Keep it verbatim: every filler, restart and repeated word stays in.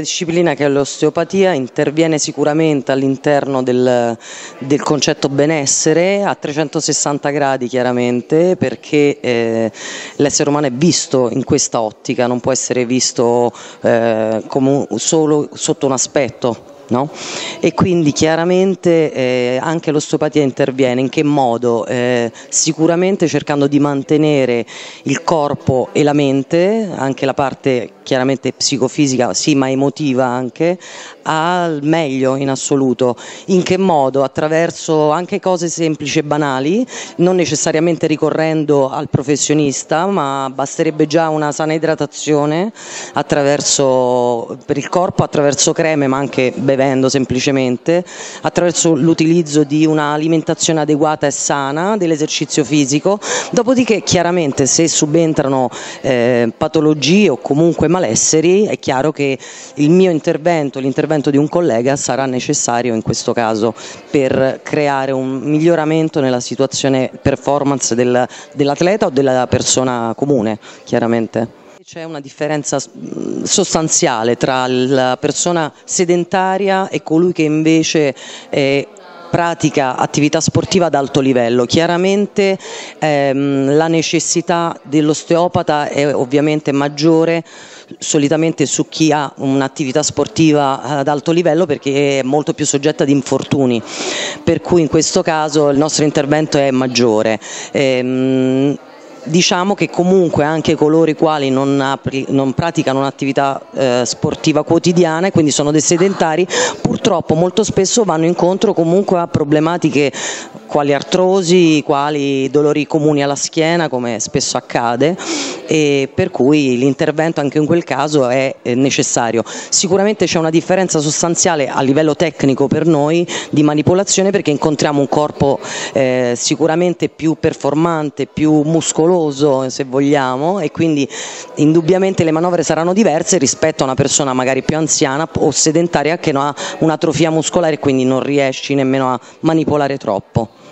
disciplina che è l'osteopatia interviene sicuramente all'interno del, del concetto benessere a trecentosessanta gradi chiaramente, perché eh, l'essere umano è visto in questa ottica, non può essere visto eh, come solo sotto un aspetto. No? E quindi chiaramente eh, anche l'osteopatia interviene. In che modo? Eh, sicuramente cercando di mantenere il corpo e la mente, anche la parte chiaramente psicofisica, sì, ma emotiva anche, al meglio in assoluto. In che modo? Attraverso anche cose semplici e banali, non necessariamente ricorrendo al professionista, ma basterebbe già una sana idratazione attraverso, per il corpo, attraverso creme, ma anche bevendo semplicemente, attraverso l'utilizzo di un'alimentazione adeguata e sana, dell'esercizio fisico. Dopodiché chiaramente se subentrano eh, patologie o comunque malesseri, è chiaro che il mio intervento, l'intervento di un collega sarà necessario in questo caso per creare un miglioramento nella situazione performance del, dell'atleta o della persona comune, chiaramente. C'è una differenza sostanziale tra la persona sedentaria e colui che invece è pratica attività sportiva ad alto livello. Chiaramente ehm, la necessità dell'osteopata è ovviamente maggiore solitamente su chi ha un'attività sportiva ad alto livello, perché è molto più soggetta ad infortuni, per cui in questo caso il nostro intervento è maggiore. Ehm, Diciamo che comunque anche coloro i quali non, apri, non praticano un'attività eh, sportiva quotidiana e quindi sono dei sedentari, purtroppo molto spesso vanno incontro comunque a problematiche quali artrosi, quali dolori comuni alla schiena, come spesso accade, e per cui l'intervento anche in quel caso è necessario. Sicuramente c'è una differenza sostanziale a livello tecnico per noi di manipolazione, perché incontriamo un corpo eh, sicuramente più performante, più muscoloso se vogliamo, e quindi indubbiamente le manovre saranno diverse rispetto a una persona magari più anziana o sedentaria che non ha un'atrofia muscolare e quindi non riesci nemmeno a manipolare troppo.